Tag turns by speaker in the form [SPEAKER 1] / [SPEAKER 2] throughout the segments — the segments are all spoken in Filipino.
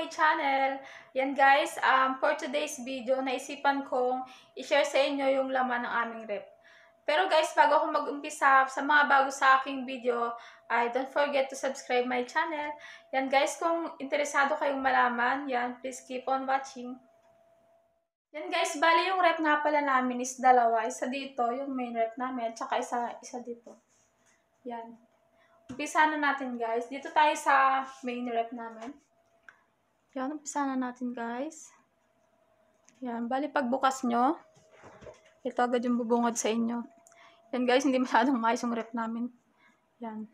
[SPEAKER 1] my channel. Yan guys, for today's video, naisipan kong i-share sa inyo yung laman ng aming rep. Pero guys, bago ako mag-umpisa sa mga bago sa aking video, don't forget to subscribe my channel. Yan guys, kung interesado kayong malaman, yan, please keep on watching. Yan guys, bali yung rep nga pala namin is dalawa. Isa dito, yung main rep namin, at saka isa dito. Yan. Umpisa na natin guys. Dito tayo sa main rep namin. Yan, umpisa na natin guys. Yan, bali pagbukas nyo, ito agad yung bubungod sa inyo. Yan guys, hindi masyadong maayos yung rep namin. Yan.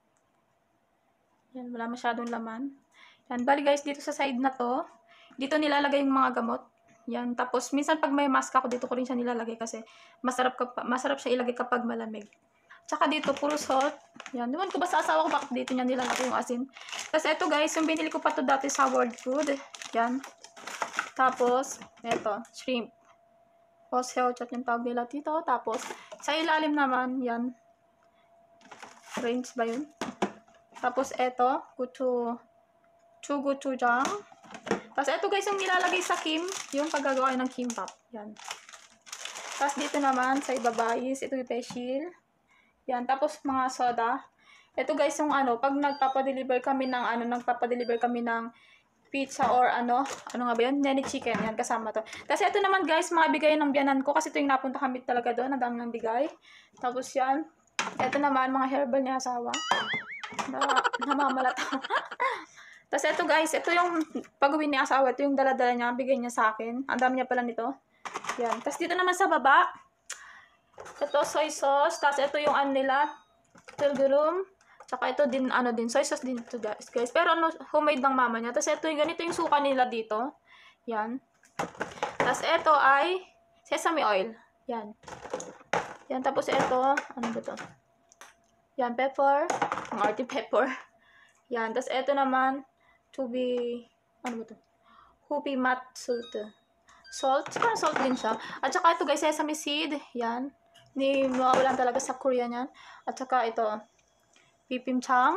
[SPEAKER 1] Yan, wala masyadong laman. Yan, bali guys, dito sa side na to, dito nilalagay yung mga gamot. Yan, tapos minsan pag may mask ako, dito ko rin siya nilalagay kasi masarap siya ilagay kapag malamig. Tsaka dito, puro salt. Yan. Diwan ko ba sa asawa ko bakit dito niya nilalagay yung asin. Tapos ito guys, yung binili ko pa to dati sa World Food. Yan. Tapos, ito, shrimp. Poseo, chat yung tawag nila dito. Tapos, sa ilalim naman, yan. Range ba yun? Tapos ito, gochujang. Tapos ito guys, yung nilalagay sa kim, yung paggagawa ng kimbap. Yan. Tapos dito naman, sa ibaba is, ito yung pesil. Yan, tapos mga soda. Ito guys, yung pag nagpapa-deliver kami ng pizza or ano nga ba yun? Nene chicken, yan, kasama to. Tapos ito naman guys, mga bigay ng biyanan ko, kasi ito yung napunta kami talaga doon, ang dami ng bigay. Tapos yan, ito naman, mga herbal ni asawa. Namamalata. Tapos ito guys, ito yung pag-uwi ni asawa, ito yung dala-dala niya, bigay niya sa akin. Ang dami niya pala nito. Yan. Tapos dito naman sa baba, ito, soy sauce. Tapos, ito yung nila, tildurum. Tsaka, ito din, soy sauce din ito, guys. Pero, homemade ng mama niya. Tapos, ito yung ganito yung suka nila dito. Yan. Tapos, ito ay sesame oil. Yan. Yan. Tapos, ito, ano ba ito? Yan, pepper. Ang arty pepper. Yan. Tapos, ito naman, ano ba ito? Hupi mat salt. Parang salt din siya. At saka, ito, guys, sesame seed. Yan. Mawawalan talaga sa Korea niyan. At saka ito, pipimchang.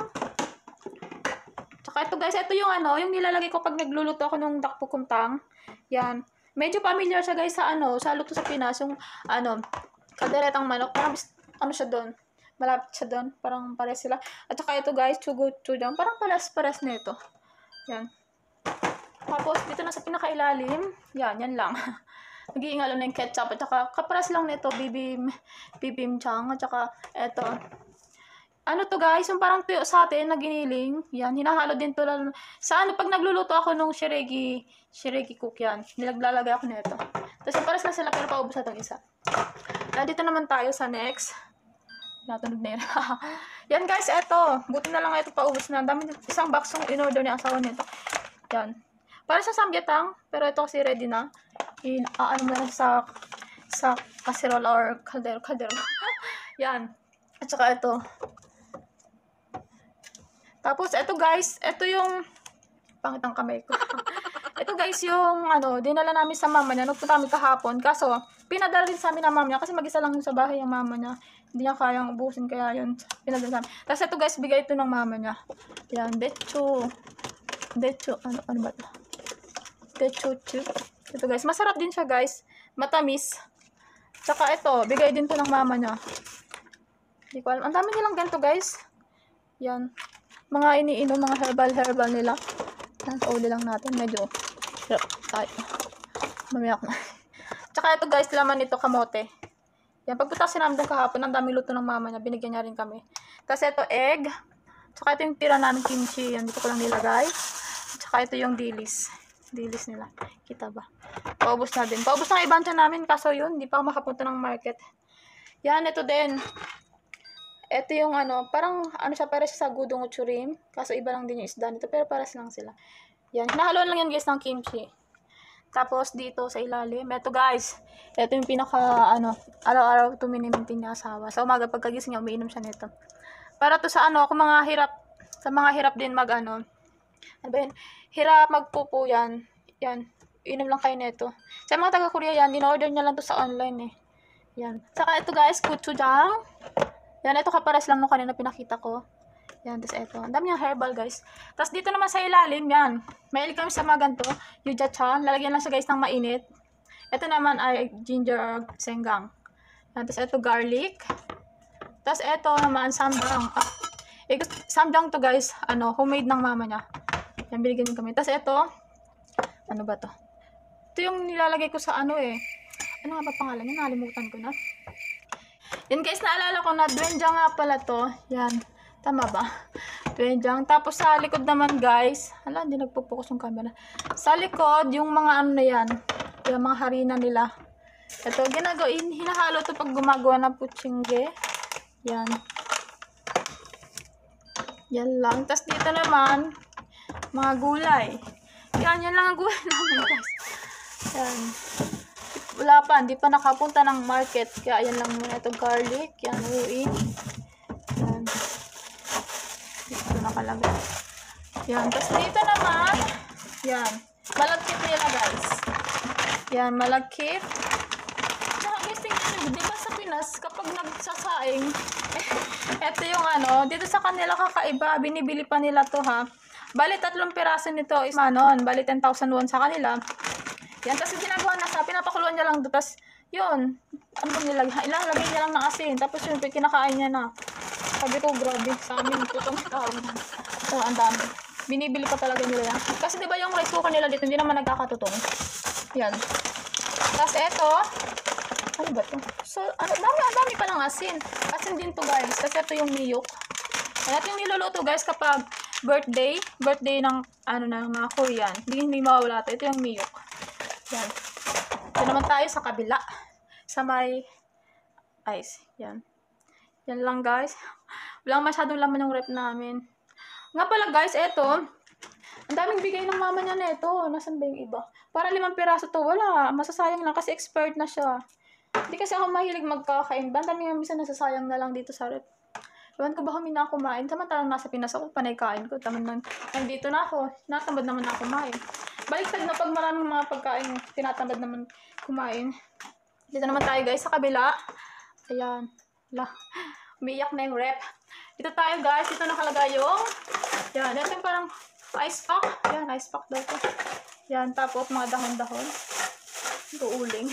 [SPEAKER 1] Tsaka ito guys, ito yung yung nilalagay ko pag nagluluto ako ng dakpukuntang. Yan. Medyo familiar siya guys sa sa luto sa Pinas, yung kalderetang manok. Parang siya doon. Malapit siya doon. Parang pares sila. At saka ito guys, chugudang. Parang pares nito. Yan. Tapos dito na sa pinakailalim, yan lang. Nag-iingalo na yung ketchup. At saka, kaparas lang nito, bibimchang. At saka, eto. Ano to guys, yung parang tuyo sa atin na giniling. Yan, hinahalo din to. Sa pag nagluluto ako nung shiregi cook yan. Nilaglalagay ako nito. Tapos, paras na sila, pero paubos na itong isa. Dito naman tayo sa next. Natunog na yun. Yan guys, eto. Buti na lang ito, paubos na. Dami, isang box yung in-order ni asawa nito. Yan. Para sa samgyetang, pero ito kasi ready na. Ano na sa kaserola or kaldero. Yan. At saka ito. Tapos, ito guys, ito yung pangit ang kamay ko. Ito guys, yung dinala namin sa mama niya. Nagpunta kami kahapon. Kaso, pinadala din sa amin ng mama niya kasi mag-isa lang yung sa bahay ang mama niya. Hindi niya kayang ubusin, kaya yun, pinadala sa amin. Tapos ito guys, bigay ito ng mama niya. Yan, decho, ano ba ito? Decho. Ito guys, masarap din siya guys. Matamis. Tsaka ito, bigay din to ng mama niya. Hindi ko alam. Ang dami nilang ganito guys. Yan. Mga iniinom, mga herbal nila. Yan, pauli lang natin. Medyo tayo. Mamiyak na. Tsaka ito guys, laman nito kamote. Yan, pagpunta kasi namin doon kahapon, ang dami luto ng mama niya. Binigyan niya rin kami. Tapos ito, egg. Tsaka ito yung tira namin kimchi. Yan, dito ko lang nilagay. Tsaka ito yung dilis nila. Kita ba? Paubos na din. Paubos na ibanta namin. Kaso yun, hindi pa ako makapunta ng market. Yan, ito din. Ito yung parang siya, pares sa gudong uchurim. Kaso iba lang din yung isda nito. Pero pares lang sila. Yan. Hinahaluan lang yan guys ng kimchi. Tapos dito sa ilalim. Ito guys. Ito yung pinaka araw-araw ito minimintin niya asawa. Sa umaga pagkagising niya, umiinom siya nito. Para to sa kung mga hirap. Sa mga hirap din ano ba yun? Hirap magpupo yan. Yan. Inom lang kayo nito. Sa mga taga-Korea yan, in-order niya lang to sa online eh. Yan. Saka ito guys, gochujang. Yan, ito kapares lang nung kanina pinakita ko. Yan, tapos eto. Ang dami yung herbal, guys. Tapos dito naman sa ilalim, yan. Mahilig kami sa mga ganito. Yuja-chan. Lalagyan lang siya, guys, ng mainit. Ito naman ay ginger or senggang. Yan, tapos eto garlic. Tapos eto naman samjang. Samjang to, guys. Homemade ng mama niya. Yan, binigyan kami. Tapos eto, ano ba to? Ito yung nilalagay ko sa ano nga ba pangalan niya? Nalimutan ko na. Yan, guys, naalala ko na doenjang nga pala to. Yan. Tama ba? Doenjang. Tapos sa likod naman, guys. Hala, hindi nagpo-focus yung camera. Sa likod, yung mga ano na yan. Yung mga harina nila. Ito, hinahalo to pag gumagawa ng putsingge. Yan. Yan lang. Tapos dito naman, mga gulay. Yan lang ang gulay namin, guys. Yan. Wala pa, hindi pa nakapunta ng market. Kaya yan lang muna itong garlic. Yan, uwi. Yan. Dito nakalagay. Yan. Tapos dito naman, yan. Malagkit nila, guys. Yan, malagkit. Tsaka guys, tingnan nyo, diba sa Pinas, kapag nagsasaing, eto yung dito sa kanila kakaiba, binibili pa nila to, ha. Bali, 3 piraso nito is bali 10,000 won sa kanila. Yan, tapos ginagawa na pinapakuluan niya lang doon, tapos yun, ilalagay niya lang ng asin, tapos yun, kinakain niya na. Sabi ko, grabe, sa amin, putong tawag na. So, ang dami. Binibili pa talaga nila yan. Kasi diba yung rice cooker nila dito, hindi naman nagkakatutong. Yan. Tapos eto, ano ba to? So, ang dami pa ng asin. Asin din to, guys, kasi ito yung miyok. Ito yung niluluto, guys, kapag birthday ng, ng mga Korean. Hindi mawawala ito. Ito yung miyok. Yan. Ito naman tayo sa kabila. Sa may ice. Yan. Yan lang, guys. Walang masyadong laman yung rep namin. Nga pala, guys, eto. Ang daming bigay ng mama niya neto. Nasaan ba yung iba? Para 5 piraso to. Wala. Masasayang lang kasi expired na siya. Hindi kasi ako mahilig magkakain. Ang dami yung minsan nasasayang na lang dito sa rep. Ewan ko ba kami na kumain. Samantalang nasa Pinas ako, panay kain ko. Nandito na ako. Natamad naman na kumain. Baliktad na pag maraming mga pagkain, tinatamad naman kumain. Dito naman tayo, guys, sa kabila. Ayan. Umiiyak na yung rep. Dito tayo, guys. Dito nakalagay yung yan. Ito yung parang ice pack. Yan, ice pack daw ito. Yan. Tapos mga dahon-dahon. Uuling.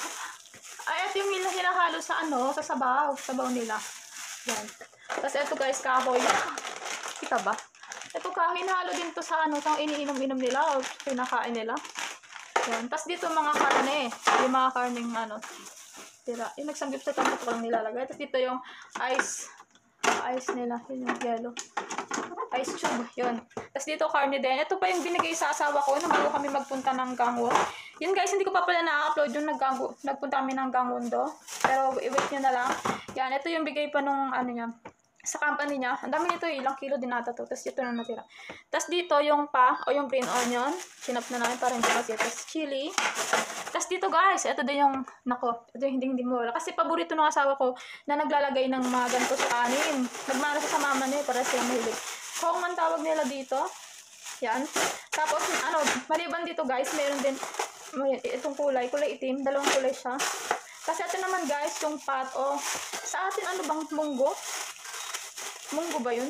[SPEAKER 1] Ay, ito yung hinahalo sa sa sabaw. Sabaw nila. Yan. Tapos ito, guys, kahoy. Kita ba? Ito hinahalo din to sa sa iniinom-inom nila o pinakain nila. Yan. Tapos dito mga karne. Yung mga karneng tira. Yung nagsanggip sa tampo ko lang nilalagay. Tapos dito yung ice nila. Yun yung yellow. Ice tube. Yun. Tapos dito karne din. Ito pa yung binigay sa asawa ko na bago kami magpunta ng Gangwon. Yun, guys, hindi ko pa pala na-upload yung nagpunta kami ng Gangwon do. Pero i-wait nyo na lang. Yan. Ito yung bigay pa nung niya. Sa company niya. Ang dami nito, ilang kilo din ata to. Tapos ito na natira. Tapos dito yung yung green onion. Sinap na namin para hindi kasi. Tapos chili. Tapos dito, guys, ito din yung ito yung hindi mawala. Kasi paborito ng asawa ko na naglalagay ng mga ganito sa kanin. Nagmana sa mama niya para siya mahilig. Kung man tawag nila dito. Yan. Tapos maliban dito, guys, meron din itong kulay itim. 2 kulay siya. Kasi ito naman, guys, yung pat sa atin bang munggo? Munggo ba yun?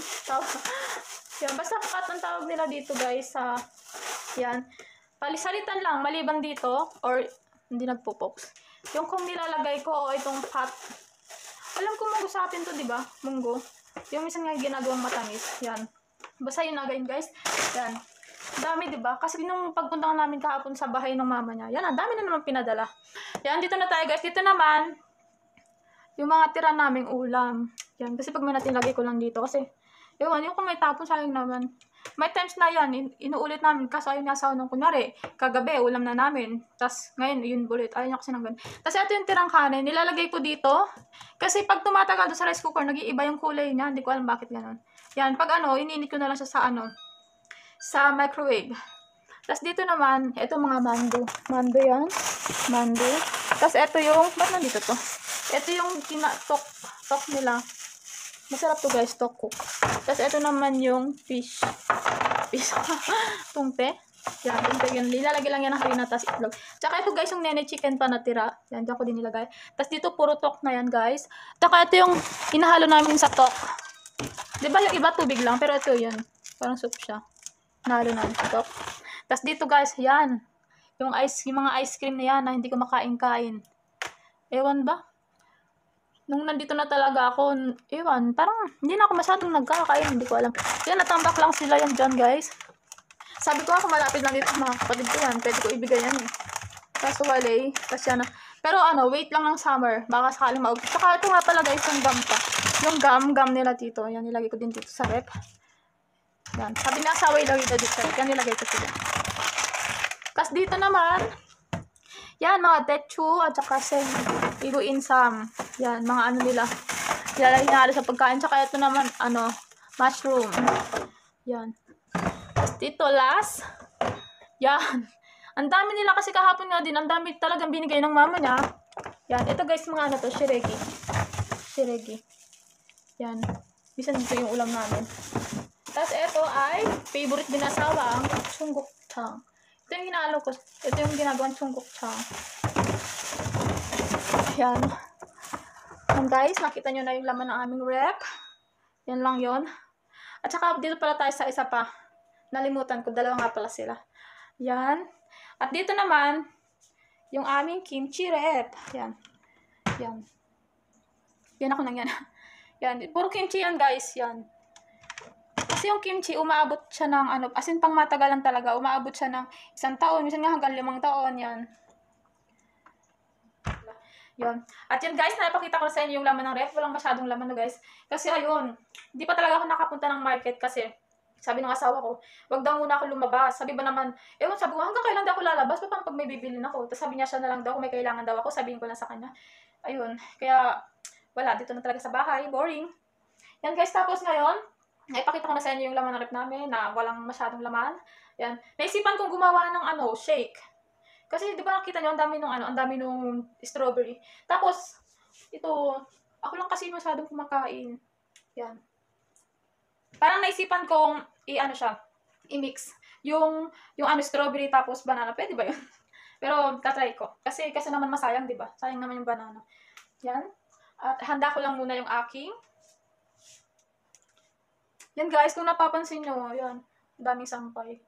[SPEAKER 1] Yan, basta pat ang tawag nila dito, guys. Yan. Palisalitan lang, maliban dito, or hindi nagpo-pox. Yung kung nilalagay ko, itong pat. Alam ko munggo sa atin to, di ba? Munggo. Yung minsan nga ginagawang matamis. Yan. Basta yun na, guys. Yan. Dami, di ba? Kasi nung pagpunta namin kahapon sa bahay ng mama niya, yan, ang dami na naman pinadala. Yan, dito na tayo, guys. Dito naman, yung mga tira naming ulam. Yan, kasi pag may natin, lagay ko lang dito. Kasi, yung kung may tapon, sayang naman. May times na yan, inuulit namin. Kasi ayun nga sa nung kunyari, kagabi, ulam na namin. Tapos, ngayon, yun ulit. Ayaw niya kasi ng ganun. Tapos, ito yung tirang kanin. Nilalagay ko dito. Kasi pag tumatagal doon sa rice cooker, nag-iiba yung kulay niya. Hindi ko alam bakit ganun. Yan, pag iniinit ko na lang siya sa microwave. Tapos, dito naman, ito mga mando. Mando yan. Mando. Tapos, ito yung, ba't nandito to? Ito yung tok nila. Masarap to, guys, tok cook. Tapos ito naman yung fish. Tungpe. Yan, tungpe yun. Nilalagay lang yan ng harina, tapos itlog. Tsaka ito, guys, yung nene chicken pa natira. Yan, dyan ko din nilagay. Tapos dito, puro tok na yan, guys. Tsaka ito yung inahalo namin sa tok. Di ba yung iba tubig lang, pero ito yun. Parang soup siya. Nalo na ito. Tapos dito guys, yan. Yung mga ice cream na yan na hindi ko makain-kain. Ewan ba? Nung nandito na talaga ako, ewan, parang hindi na ako masyadong nagkakain, hindi ko alam. Yan, natambak lang sila yan dyan, guys. Sabi ko ako, malapit lang dito mga kapatid ko yan. Pwede ko ibigay yan eh. Kaso wala eh. Kasi ano. Pero ano, wait lang ng summer. Baka sakaling maubos. Saka ito nga pala guys, yung gum pa. Yung gum nila dito. Yan, nilagay ko din dito sa rep. Yan. Sabi na asawa ilagay ko dito sa rep. Yan, nilagay ko sila. Kasi dito naman, yan, mga techu at saka iguin sam. Yan, mga ano nila. Ilalagay na sa pagkain. Saka ito naman, ano, mushroom. Yan. Tapos dito, last. Yan. Ang dami nila kasi kahapon nga din. Ang dami talagang binigay ng mama niya. Yan. Ito guys, mga ano to, shiregi. Shiregi. Yan. Bisan dito yung ulam namin. Tapos ito ay favorite din asawa, ang chunggukchang. Ito yung ginalo ko. Ito yung ginagawang chunggukchang. Yan. And guys, nakita nyo na yung laman ng aming rep. Yan lang yon. At saka dito pala tayo sa isa pa. Nalimutan ko. Dalawa nga pala sila. Yan. At dito naman, yung aming kimchi rep. Yan. Yan. Yan ako nang yan. Yan. Puro kimchi yan guys. Yan. Kasi yung kimchi, umaabot siya ng ano, as in pang matagalan talaga. Umaabot siya ng 1 taon. Minsan nga hanggang 5 taon. Yan. Yun. At yun guys, napakita ko sa inyo yung laman ng ref. Walang masyadong laman no guys. Kasi ayun, hindi pa talaga ako nakapunta ng market kasi sabi ng asawa ko, wag daw muna ako lumabas. Sabi ba naman, ewan, sabi ko, hanggang kailan daw ako lalabas? Paano pag may bibilin ako? Tapos sabi niya siya na lang daw, kung may kailangan daw ako, sabihin ko lang sa kanya. Ayun, kaya wala, dito na talaga sa bahay. Boring. Yan guys, tapos ngayon, naipakita ko na sa inyo yung laman ng ref namin na walang masyadong laman. Yan. Naisipan kong gumawa ng ano, shake. Kasi di ba nakita nyo, ang dami nung ano, ang dami nung strawberry. Tapos, ito, ako lang kasi masyadong kumakain. Yan. Parang naisipan kong i-ano siya, i-mix. Yung ano, strawberry tapos banana. Pwede ba yun? Pero, tatry ko. Kasi naman masayang, di ba? Sayang naman yung banana. Yan. At handa ko lang muna yung aking. Yan guys, kung napapansin nyo, yan. Daming sampay.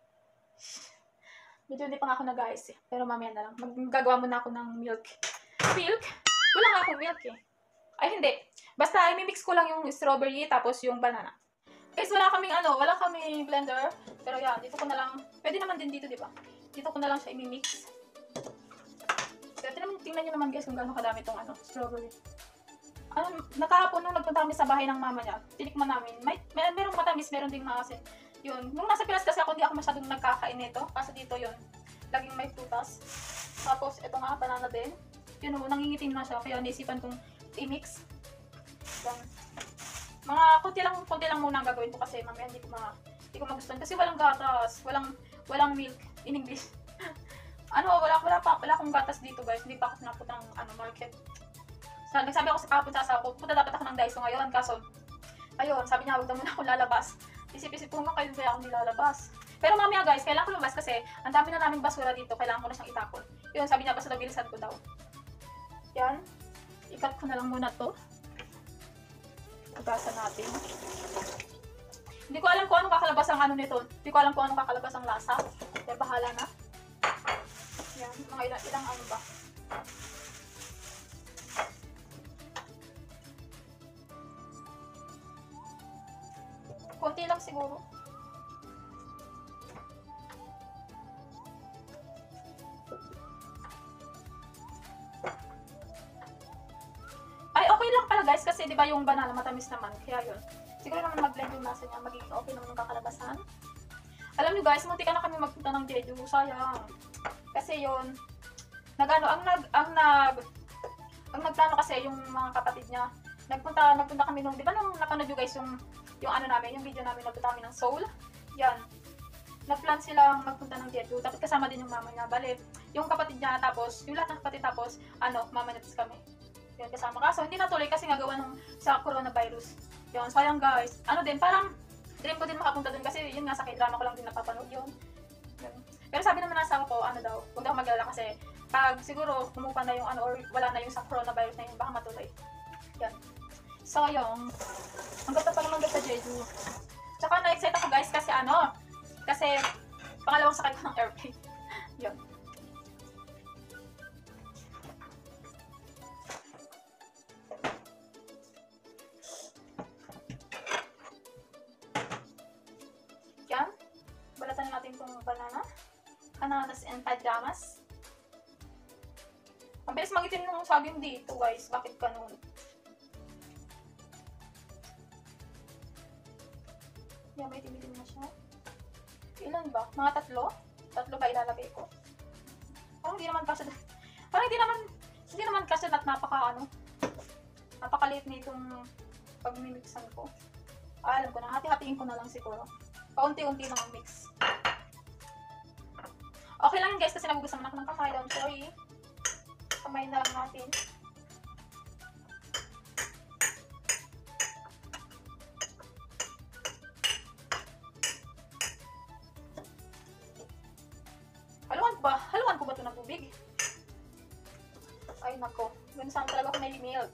[SPEAKER 1] Medyo hindi pa nga ako nag-ayos eh. Pero mamaya na lang. Maggagawa muna ako ng milk. Milk? Wala nga akong milk eh. Ay hindi. Basta i-mix ko lang yung strawberry tapos yung banana. Guys, wala kaming blender. Pero yan, dito ko na lang. Pwede naman din dito, di ba? Dito ko na lang siya i-mix. So, tingnan nyo naman guys kung gaano kadami itong ano, strawberry. Nakahapon nung nagpunta kami sa bahay ng mama niya, tinikman namin. Merong matamis, meron ding maasin. Yun. Nung nasa Pilas kasi ako, hindi ako masyadong nagkakain nito. Kasi dito yun, laging may prutas. Tapos, ito nga, banana din. Yun, nangingitim na siya. Kaya naisipan kong i-mix. Yan. Mga konti lang muna ang gagawin ko kasi mamaya hindi ko magustuhan. Kasi walang gatas, walang milk in English. Wala akong gatas dito guys. Hindi pa ako napunta ng market. So, nagsabi ako sa kahapon sa asawa ko, punta dapat ako ng Daiso ngayon. Kaso, ayun, sabi niya, huwag na muna ako lalabas. Isip-isip ko nga kayo kaya akong nilalabas. Pero mamaya guys, kailangan ko lumabas kasi ang dami na naming basura dito. Kailangan ko na siyang itapon. Yun, sabi niya basta nabilisan ko daw. Yan. Ikat ko na lang muna to. Ugasan natin. Hindi ko alam kung anong kakalabas ang ano nito. Hindi ko alam kung anong kakalabas ang lasa. Pero bahala na. Yan. Mga ilang ano ba. Konti lang siguro. Ay, okay lang pala guys kasi 'di ba yung banana matamis naman. Kaya 'yun. Siguro naman mag-blend yung nasa niya, magiging okay naman yung kakalabasan. Alam niyo guys, munti ka na kami magpunta ng Jeju, sayang. Kasi 'yun. Ang nagplano kasi yung mga kapatid niya. Nagpunta kami nung, 'di ba nung napanood niyo guys yung ano namin, yung video namin nagpunta kami ng Seoul. Yan. Nagplan silang magpunta ng Jeju. Tapos kasama din yung mama niya. Bale, yung kapatid niya tapos, yung lahat ng kapatid tapos, mama niya tapos kami. Yan, kasama. Kaso, hindi natuloy kasi nga gawa nung sa coronavirus. Yan, sayang guys. Parang, dream ko din makapunta dun kasi yun nga, sa k-drama ko lang din napapanood yun. Yan. Pero sabi naman ng asawa ko, huwag daw mag-alala kasi, pag siguro, kumupa na yung or wala na yung sa coronavirus na yun, baka matuloy. Yan. So, yung, ang ganda pa naman sa Jeju. Tsaka na-excite ako guys kasi kasi pangalawang sakay ko ng airplane. Yun. Yan. Balatan natin itong banana. Bananas and pajamas. Ang bilis magitin ng saging dito guys. Bakit ganun? Yan, may timitin na siya. Ilan ba? Mga 3? 3 ba ilalagay ko? Parang hindi naman kasi parang hindi naman kasi at napakaliit na itong pagmimixan ko. Alam ko na, hati-hatiin ko na lang siguro. Paunti-unti lang ang mix. Okay lang yun guys kasi nagugusan naman ako ng kamay. Don't worry. Kamay na lang natin. Haluan ko ba ito ng tubig? Ay nako, dun saan talaga ako may milk.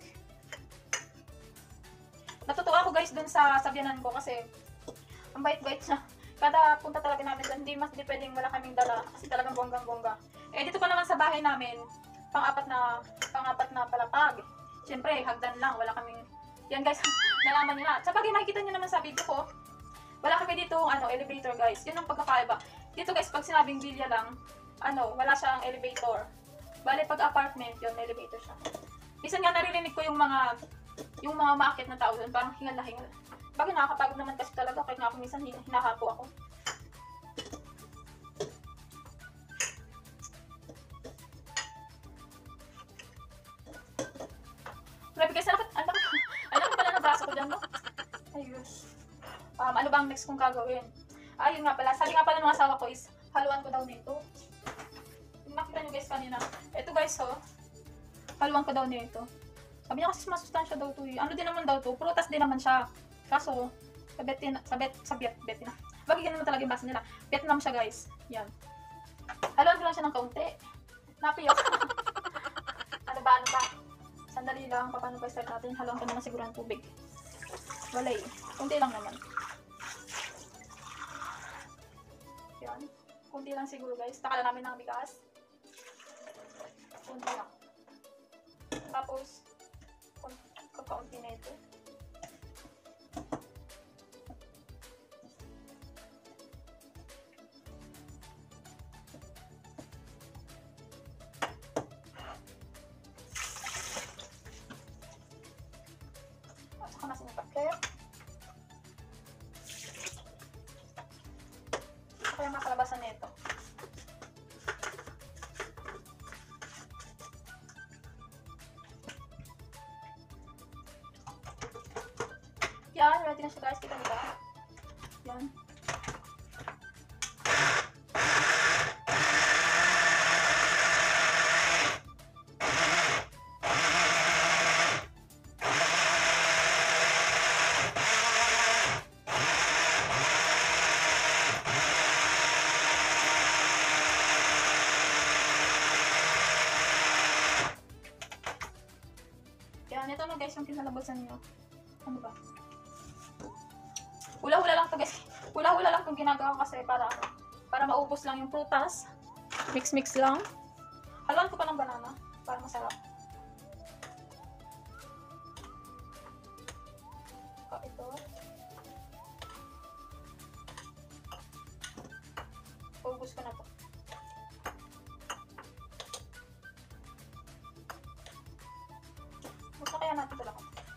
[SPEAKER 1] Natutuwa ako guys dun sa sabyanan ko kasi ang bait-bait na. Kada punta talaga namin dun, hindi pwedeng wala kaming dala kasi talagang bonggang-bongga. Eh dito pa naman sa bahay namin, pang-apat na palapag. Siyempre, hagdan lang, wala kaming, yan guys, nalaman nyo na. Sa bagay, makikita nyo naman sa video ko, wala kami dito elevator guys. Yun ang pagkakaiba. Dito guys, pag sinabing villa lang, wala siyang elevator. Bale, pag apartment, yun, may elevator siya. Minsan nga naririnig ko yung mga maakit na tao doon, parang hingal na hingal. Bakit nakakapagod naman kasi talaga, kahit nga ako minsan hinahapo ako. Grabe guys, alam ko pala na braso ko dyan, no? Ayos. Ano bang next kong gagawin? Ayun nga pala, sabi nga pala ng asawa ko is, haluan ko daw nito. Nakita nyo guys kanina. Ito guys, haluan ko daw nito. Sabi niya kasi masustansya daw to. Ano din naman daw to? Prutas din naman siya. Kaso, sa Vietnam. Bagay ganun naman talaga yung basa nila. Vietnam siya guys. Yan. Haluan ko lang siya ng kaunti. Napiyok. Ano ba? Sandali lang. Paano ba start natin? Haluan ko naman siguro ng tubig. Walay. Kunti lang naman. Yan. Kunti lang siguro guys. Takala namin ng bigas. Kunti lang. Tapos, kakaunti na ito. At saka nasin yung takip. Kaya makalabasan na ito. Yan, ready na siya guys. Kita nila. Yan. Yan, ito na guys yung kinalabasan niyo. Ano ba? Hula-hula lang to guys. Hula-hula lang itong ginagawa kasi para maubos lang yung prutas. Mix-mix lang. Haluan ko pa ng banana para masarap. Ito. Ubos ko na to. Basta kaya natin ito lang.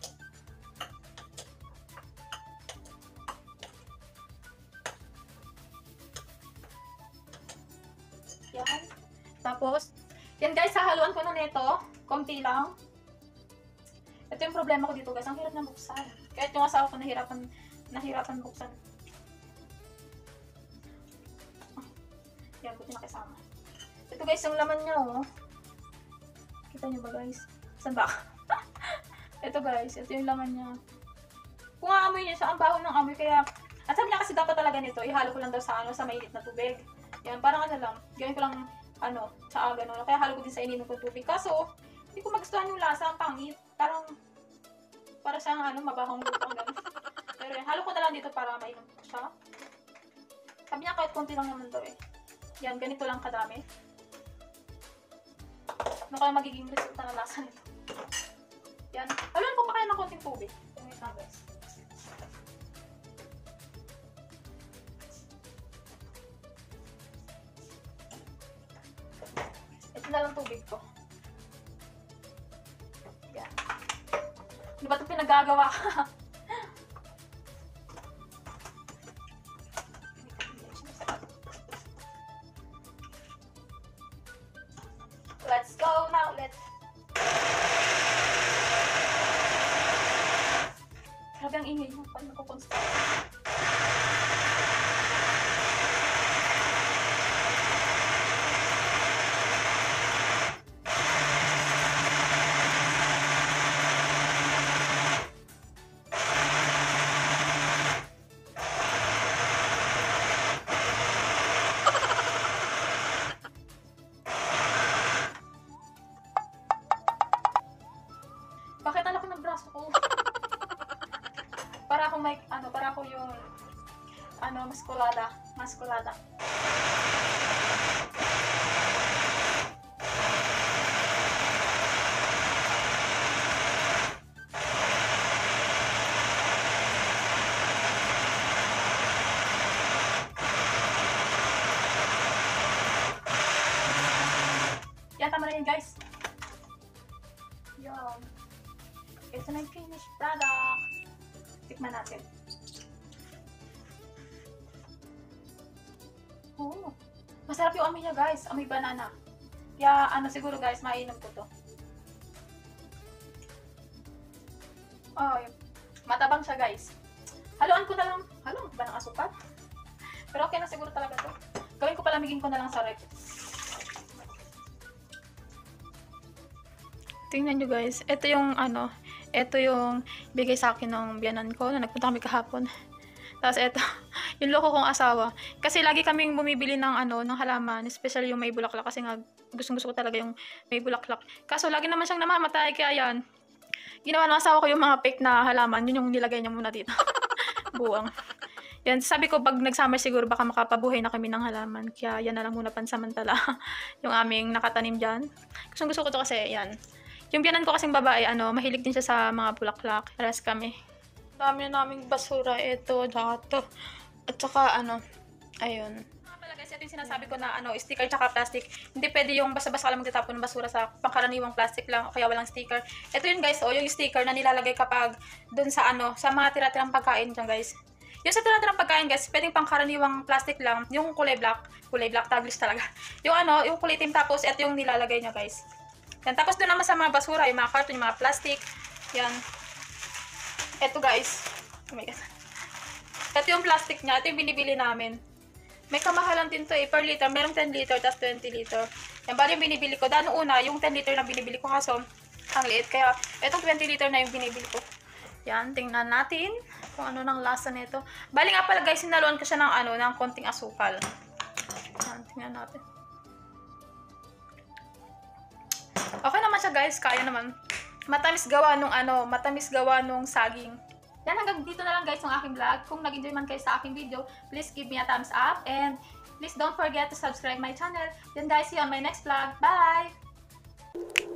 [SPEAKER 1] Yan. Tapos, yan guys, hahaluan ko na nito. Konti lang. Ito yung problema ko dito guys. Ang hirap na buksan. Kahit yung asawa ko nahirapan buksan. Yan, buti nakisama. Ito guys, yung laman niya oh. Kita nyo ba guys? Saan ba? Ito guys, ito yung laman niya. Kung aamoy niya siya, ang baho ng amoy. Kaya, at sabi niya kasi dapat talaga nito, ihalo ko lang daw sa mainit na tubig. Yan, parang lang, gawin ko lang, sa gano'n. Kaya halo ko din sa ininom ko tubig. Kaso, hindi ko magustuhan yung lasa, ang pangit. Parang, Para siyang ano, mabahong lutong gano'n. Pero yan, halo ko na lang dito para mainom ko siya. Sabi niya kahit konti lang naman daw eh. Yan, ganito lang kadami. Ano kaya magiging resulta ng lasa nito? Yan. Haluan ko pa kaya ng konting tubig. Wait lang guys. Ito na lang tubig ko. Yan. Di ba ito pinagagawa ka? Let's go now, let's... Grabe ang ingay mo, paano nakukonstruct? Bakit ang laki ng braso ko? Para akong may, ano, para ako yung, ano, maskulada. Maskulada. Yan, tama na yun guys. Yan. Ito na yung finished product. Tikman natin. Oh, masarap yung amoy niya guys. Amoy banana. Kaya ano siguro guys, mainom ko to. Oh, matabang siya guys. Haluan ko na lang. Haluan ko ba ng asukal? Pero okay na siguro talaga to. Gawin ko palamigin ko na lang sa rep. Tingnan nyo guys. Ito yung ano, ito yung bigay sa akin ng biyanan ko na nagpunta kami kahapon. Tapos ito, yung loko kong asawa. Kasi lagi kaming bumibili ng ano, ng halaman, especially yung may bulaklak kasi nga gustong-gusto ko talaga yung may bulaklak. Kaso lagi naman siyang namamatay kaya yan. Ginawa ng asawa ko yung mga fake na halaman, yun yung nilagay niya muna dito. Buwang. Yan, sabi ko pag nag-summer siguro baka makapabuhay na kami ng halaman. Kaya yan na lang muna pansamantala yung aming nakatanim dyan. Gustong-gusto ko to kasi yan. Yung biyanan ko kasing babae, ano, mahilig din siya sa mga bulaklak. Pares kami. Dami na naming basura. Ito, dato. At saka, ano, ayun. Mga pala guys, ito yung sinasabi ko na, ano, sticker tsaka plastic. Hindi pwede yung basta-basta lang magtatapon ng basura sa pangkaraniwang plastic lang, kaya walang sticker. Ito yun guys, oh, yung sticker na nilalagay kapag dun sa, ano, sa mga tira-tirang pagkain dyan guys. Yung sa tira-tirang pagkain guys, pwedeng pangkaraniwang plastic lang. Yung kulay black, taglish talaga. Yung ano, yung kulay team tapos, ito yung nilalagay niya guys. Yan. Tapos doon naman sa mga basura, yung mga carton, yung mga plastic. Yan. Ito guys. Oh my God. Ito yung plastic niya. Ito yung binibili namin. May kamahalan din to eh. Per liter. Merong 10 liter, tapos 20 liter. Yan. Bali yung binibili ko. Dano una, yung 10 liter na binibili ko kaso, ang liit. Kaya, itong 20 liter na yung binibili ko. Yan. Tingnan natin kung ano nang lasa nito. Bali nga pala guys, sinaluan ko siya ng ano, ng konting asukal. Yan. Tingnan natin. Okay naman siya guys, kaya naman. Matamis gawa nung ano, matamis gawa nung saging. Yan, hanggang dito na lang guys yung aking vlog. Kung nag-enjoy man kayo sa aking video, please give me a thumbs up and please don't forget to subscribe my channel. Then guys, see you on my next vlog. Bye!